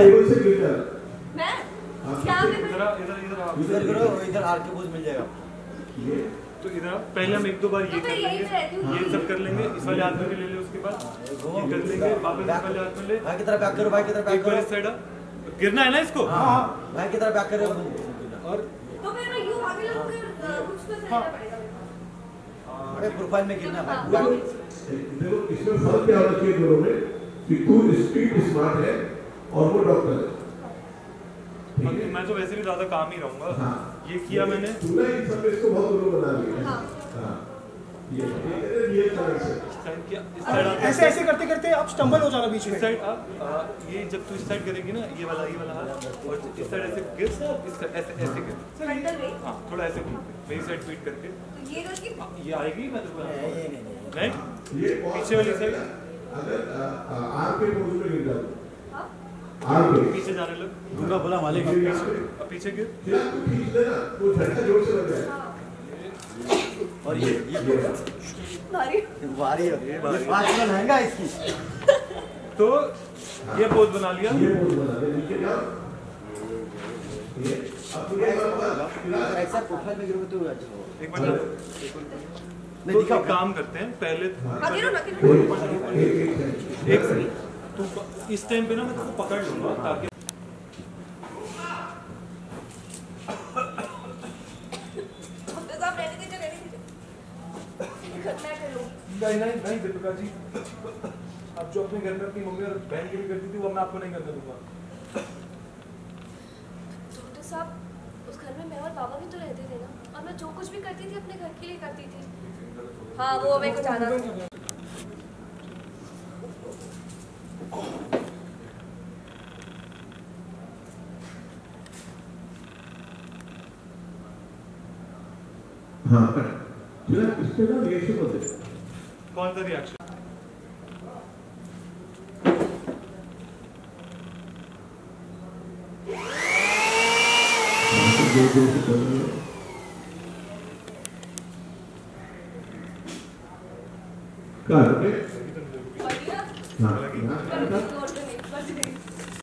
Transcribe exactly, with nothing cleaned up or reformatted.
Table से गिरकर मैं क्या मैं इधर इधर इधर इधर करो, इधर आर के बोझ मिल जाएगा। ये तो इधर पहले हम एक दो बार ये तो कर यही लेंगे, तो रहती हूँ। ये सब कर लेंगे, इस वाले हाथ में भी ले ले, उसके बाद ये कर लेंगे, वापस इस वाले हाथ में ले, भाई की तरफ बैक करो, भाई की तरफ बैक एक बार करो। इस साइड गिरना है ना इसको। हाँ भाई की तरफ बैक करो। और तो फिर मैं यूं आगे लग फिर कुछ तो रहना पड़ेगा अरे प्रोफाइल में गिरना हाँ, भाई। हाँ। देखो इसमें फर्क क्या होना चाहिए दोनों में कि तू स्ट्रीट स्मार्ट है और वो डॉक्टर है। ठीक है? मैं तो वैसे भी ज्यादा काम ही रहूंगा। हाँ। ये किया मैंने, तू ना इन सब में इसको बहुत दोनों बना लिया। हाँ। हाँ। ये ये ये तरह से साइड किया, इस साइड आके- ऐसे ऐसे करते करते आप स्टंबल हो जाना बीच इस में। साइड आप आ, ये जब तू इस साइड करेगी ना, ये वाला ये वाला हाथ, और इस साइड ऐसे गिर, इस साइड ऐसे ऐसे गिर, फ्रंटल वे हाँ थोड़ा ऐसे घूम के मेरी साइड फीट करके तो ये करके हाँ, ये आएगी। मैं तो नहीं नहीं नहीं। नहीं ये पीछे वाली साइड, अगर आर के पोज में गिर जाओ, हाँ आर के पीछे जाने लग, दूंगा बोला मालिक। अब पीछे गिर, फिर आप तो खींच लेना, वो झटका जोर से लग जाए। हाँ और ये ये भारी भारी है, ये पाँच किलो लहंगा है इसकी। तो ये पोज बना लिया। ये पोज बना दे, नीचे जाओ। ये अब तुम एक बार ऐसा प्रोफाइल में गिरोगे तो अच्छा होगा। एक मिनट, नहीं तो दिखाओ एक काम करते हैं, पहले आगे रो ना आगे रो एक सेकंड, तू इस टाइम पे ना मैं तुझको पकड़ लूंगा ताकि तो साहब रहने दीजिए रहने दीजिए मैं कर लूंगी। नहीं नहीं नहीं दीपिका जी, अब जो अपने घर में अपनी मम्मी और बहन के लिए करती थी वो मैं आपको नहीं करने दूंगा। डॉक्टर साहब उस घर में मैं और पापा भी तो रहते थे ना, और मैं जो कुछ भी करती थी अपने घर के लिए करती थी। हाँ वो मेरे को जाना था। हाँ फिर इस पे ना रिएक्शन होते हैं। कौन सा रिएक्शन? जोर जोर से कर रहे हो। कर, ओके?